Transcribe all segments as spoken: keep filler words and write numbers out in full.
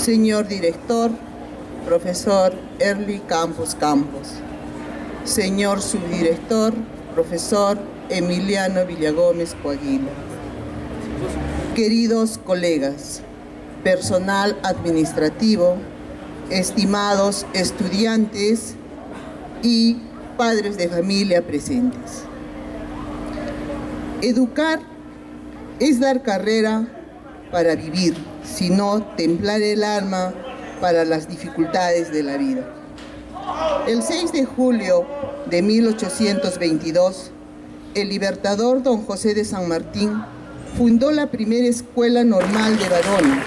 Señor Director, profesor Erly Campos Campos. Señor Subdirector, profesor Emiliano Villagómez Coaguila. Queridos colegas, personal administrativo, estimados estudiantes y padres de familia presentes. Educar es dar carrera para vivir, sino templar el alma para las dificultades de la vida. El seis de julio de mil ochocientos veintidós, el libertador don José de San Martín fundó la primera escuela normal de varones.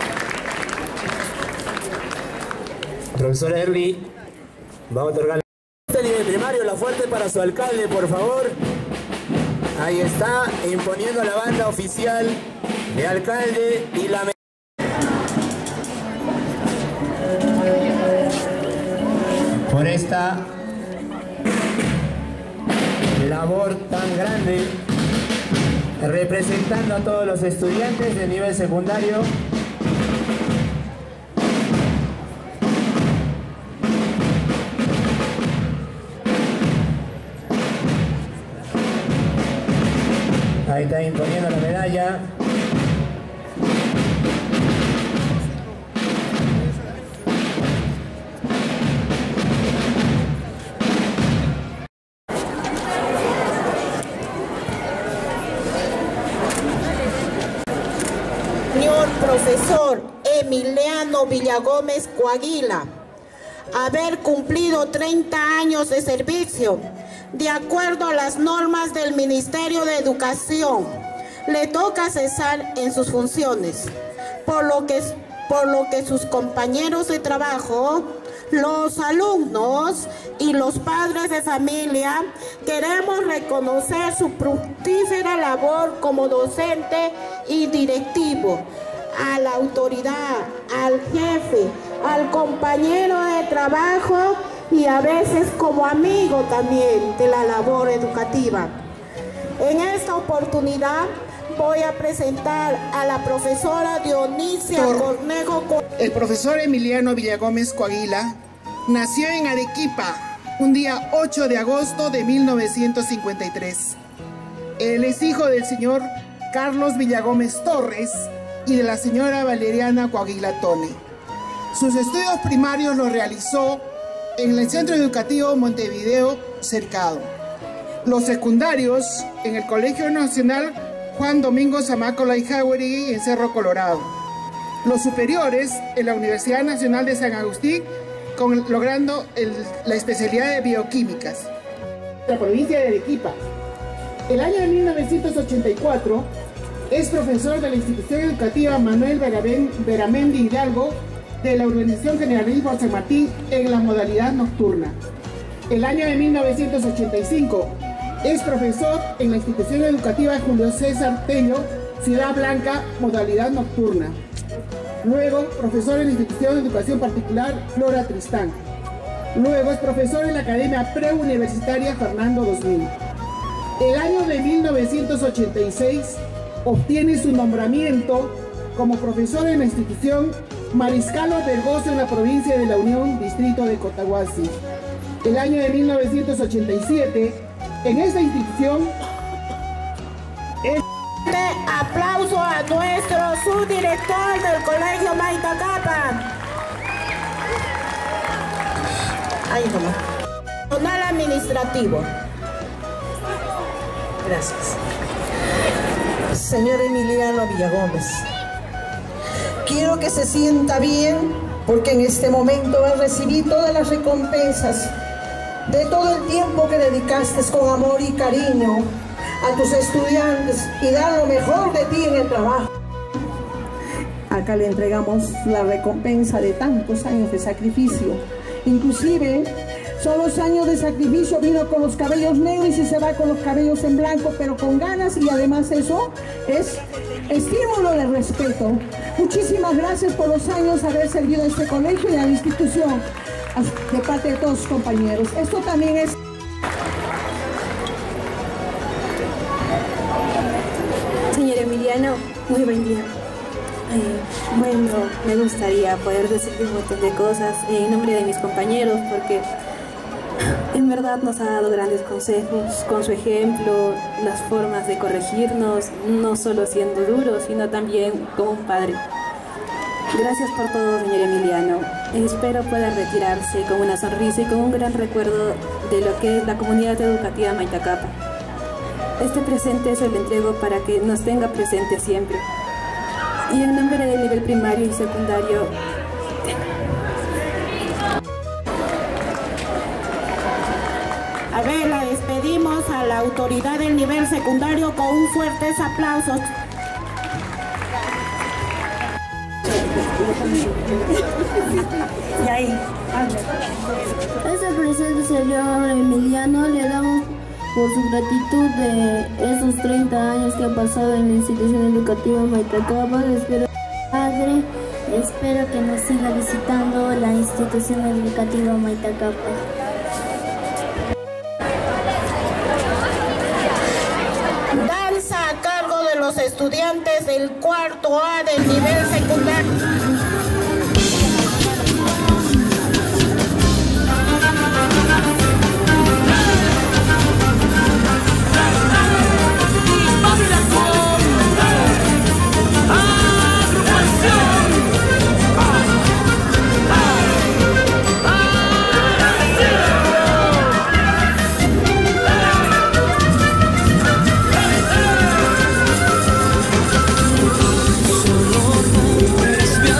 Profesor Erly, vamos a otorgar este nivel primario, la fuerte para su alcalde, por favor. Ahí está, imponiendo la banda oficial de alcalde y la... Por esta labor tan grande, representando a todos los estudiantes de nivel secundario. Ahí está imponiendo la medalla. Señor profesor Emiliano Villagómez Coaguila, haber cumplido treinta años de servicio de acuerdo a las normas del Ministerio de Educación, le toca cesar en sus funciones, por lo que, por lo que sus compañeros de trabajo, los alumnos y los padres de familia queremos reconocer su fructífera labor como docente y directivo, a la autoridad, al jefe, al compañero de trabajo y a veces como amigo también de la labor educativa. En esta oportunidad voy a presentar a la profesora Dionisia Cornejo. El profesor Emiliano Villagómez Coaguila nació en Arequipa un día ocho de agosto de mil novecientos cincuenta y tres. Él es hijo del señor Carlos Villagómez Torres y de la señora Valeriana Coaguila Tone. Sus estudios primarios los realizó en el Centro Educativo Montevideo Cercado. Los secundarios en el Colegio Nacional Juan Domingo Zamácola y Jauregui en Cerro Colorado. Los superiores en la Universidad Nacional de San Agustín, con, logrando el, la especialidad de bioquímicas. La provincia de Arequipa. El año de mil novecientos ochenta y cuatro es profesor de la institución educativa Manuel Veramendi Hidalgo de la Organización Generalismo San Martín en la modalidad nocturna. El año de mil novecientos ochenta y cinco es profesor en la institución educativa Julio César Tello, Ciudad Blanca, modalidad nocturna. Luego, profesor en la institución de educación particular Flora Tristán. Luego es profesor en la Academia Preuniversitaria Fernando dos mil. El año de mil novecientos ochenta y seis obtiene su nombramiento como profesor en la institución Mariscalo Vergoso en la provincia de La Unión, distrito de Cotahuasi. El año de mil novecientos ochenta y siete, en esta institución, es... Aplauso a nuestro subdirector del Colegio Maitacapa. Ahí nomás. Personal administrativo. Gracias. Señor Emiliano Villagómez, quiero que se sienta bien porque en este momento va a recibir todas las recompensas de todo el tiempo que dedicaste con amor y cariño a tus estudiantes y dar lo mejor de ti en el trabajo. Acá le entregamos la recompensa de tantos años de sacrificio. Inclusive son los años de sacrificio, vino con los cabellos negros y se va con los cabellos en blanco, pero con ganas, y además eso es estímulo de respeto. Muchísimas gracias por los años de haber servido a este colegio y a la institución de parte de todos sus compañeros. Esto también es... Señor Emiliano, muy buen día. Eh, bueno, me gustaría poder decirle un montón de cosas en nombre de mis compañeros, porque en verdad nos ha dado grandes consejos con su ejemplo, las formas de corregirnos, no solo siendo duro, sino también como un padre. Gracias por todo, señor Emiliano. Espero pueda retirarse con una sonrisa y con un gran recuerdo de lo que es la comunidad educativa Maitacapa. Este presente se lo entrego para que nos tenga presente siempre. Y en nombre del nivel primario y secundario, a ver, la despedimos a la autoridad del nivel secundario con un fuertes aplausos. y ahí, Este presente, señor Emiliano, le damos por su gratitud de esos treinta años que ha pasado en la institución educativa Maitacapa. Espero, padre, espero que nos siga visitando la institución educativa Maitacapa. Danza a cargo de los estudiantes del cuarto A del nivel secundario. Solo tú eres mi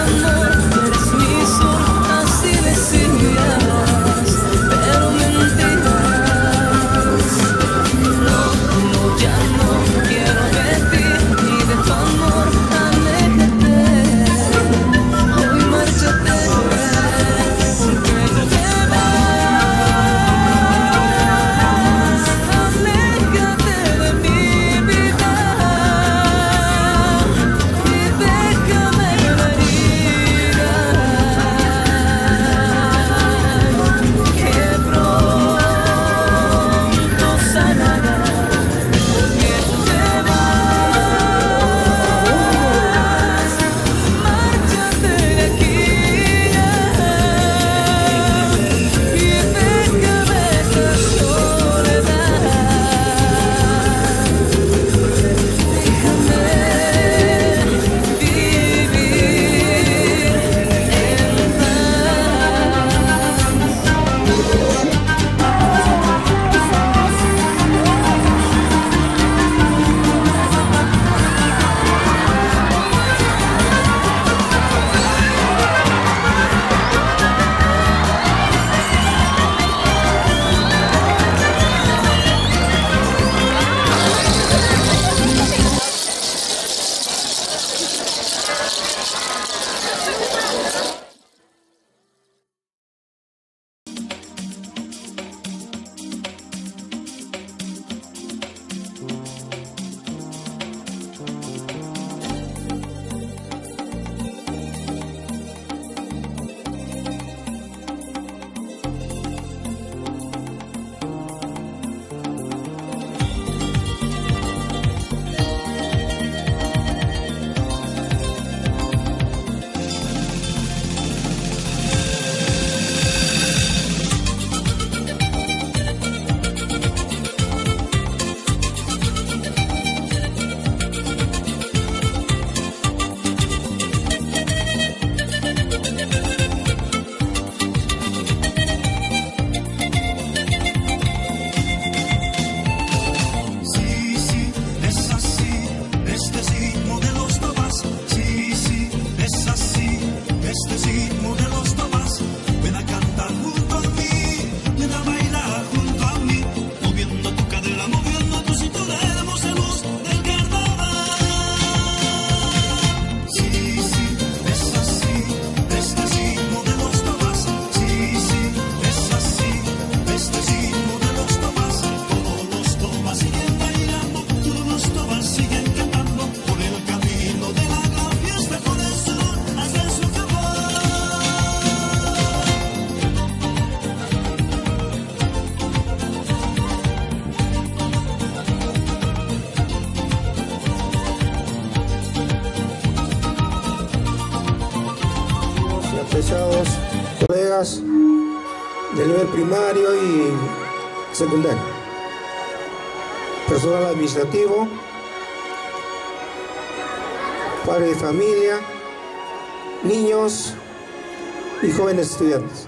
apreciados colegas del nivel primario y secundario, personal administrativo, padres de familia, niños y jóvenes estudiantes.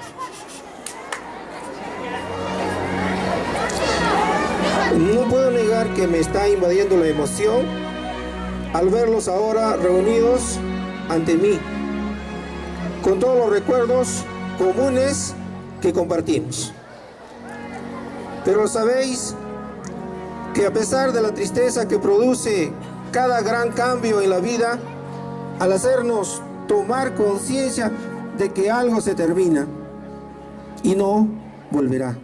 No puedo negar que me está invadiendo la emoción al verlos ahora reunidos ante mí, con todos los recuerdos comunes que compartimos. Pero sabéis que a pesar de la tristeza que produce cada gran cambio en la vida, al hacernos tomar conciencia de que algo se termina y no volverá.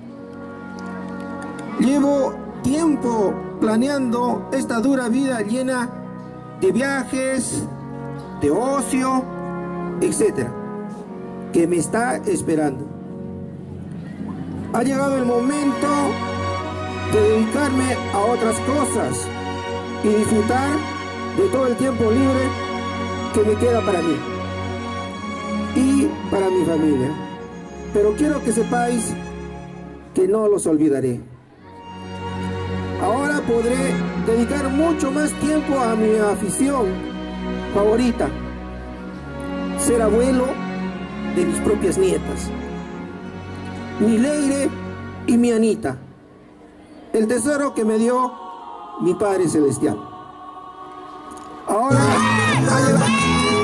Llevo tiempo planeando esta dura vida llena de viajes, de ocio, etcétera, que me está esperando. Ha llegado el momento de dedicarme a otras cosas y disfrutar de todo el tiempo libre que me queda para mí y para mi familia. Pero quiero que sepáis que no los olvidaré. Ahora podré dedicar mucho más tiempo a mi afición favorita, ser abuelo de mis propias nietas, mi Leire y mi Anita, el tesoro que me dio mi Padre Celestial. Ahora ha llegado...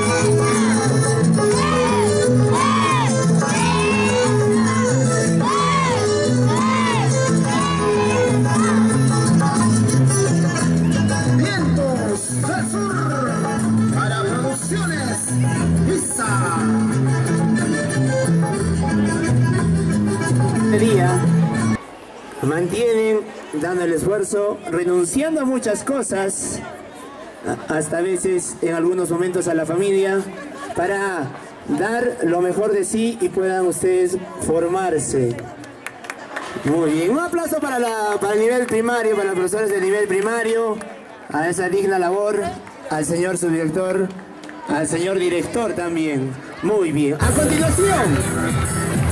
Día mantienen dando el esfuerzo, renunciando a muchas cosas, hasta a veces en algunos momentos a la familia, para dar lo mejor de sí y puedan ustedes formarse. Muy bien, un aplauso para, la, para el nivel primario, para los profesores del nivel primario, a esa digna labor, al señor subdirector, al señor director también. Muy bien, a continuación.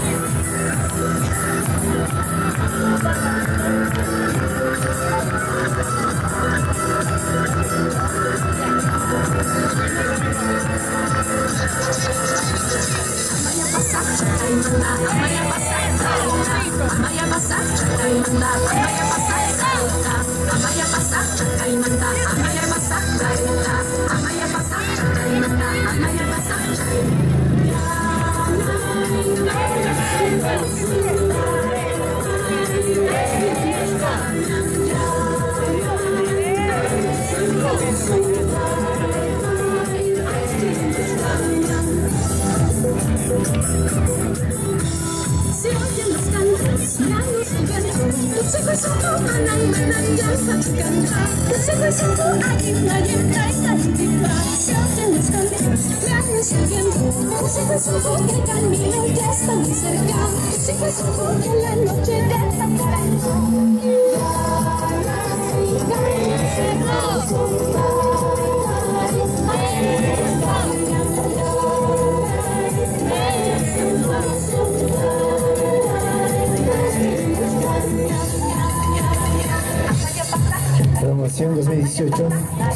Promoción dos mil dieciocho.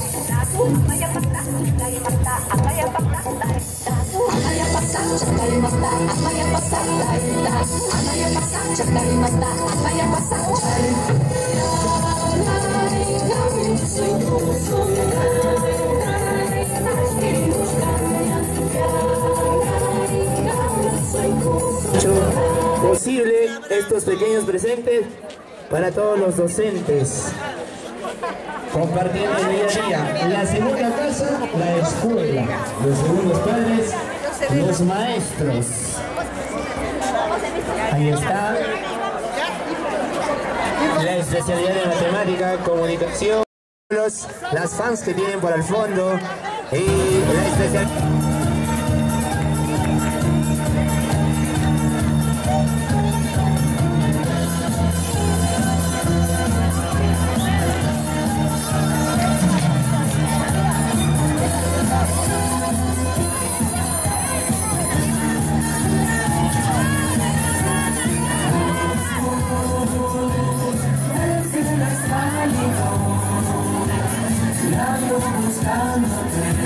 Posible estos pequeños presentes para todos los docentes, compartiendo el día a día. La segunda casa, la escuela. Los segundos padres, los maestros. Ahí está. La especialidad de matemática, comunicación, los, las fans que tienen por el fondo y la especialidad.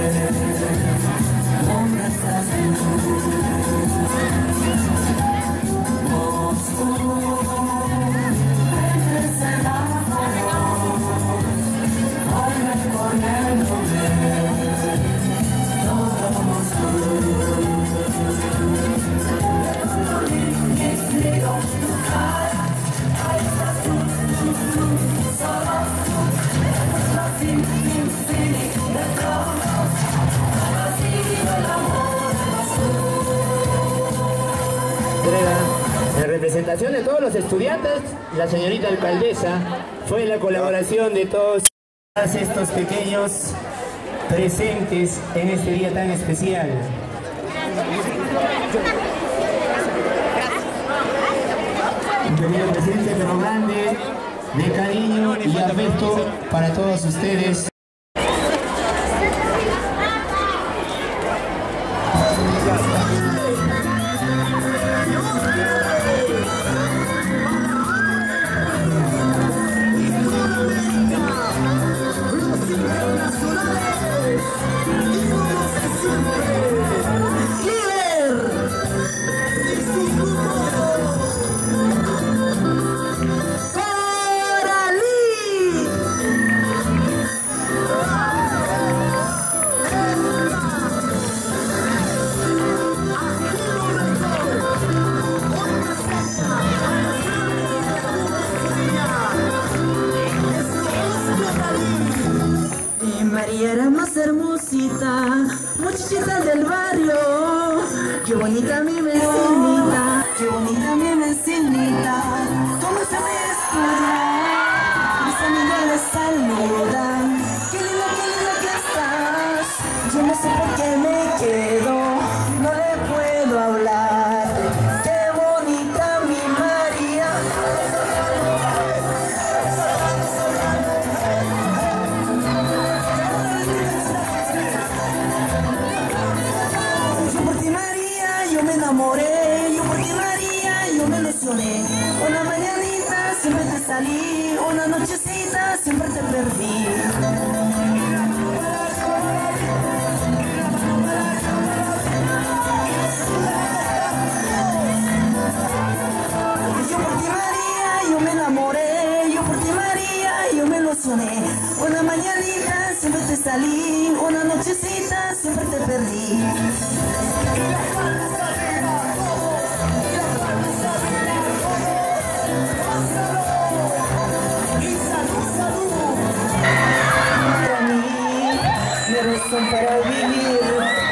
¿Dónde estás En representación de todos los estudiantes, la señorita alcaldesa, fue la colaboración de todos estos pequeños presentes en este día tan especial. Un pequeño presente pero grande, de cariño y afecto para todos ustedes. María era más hermosita, muchachita del barrio. Qué bonita mi vecinita, qué bonita mi vecinita. ¿Cómo se ve estudiar? Mis amigas les saludan. Qué linda, qué linda que estás. Yo no sé por qué me quedo, no le puedo hablar. Qué bonita mi María. Yo me enamoré, yo por ti María, yo me ilusioné. Una mañanita siempre te salí, una nochecita siempre te perdí. Yo por ti María, yo me enamoré, yo por ti María, yo me ilusioné. Una mañanita siempre te salí, una nochecita siempre te perdí. Para mí, mi razón para vivir.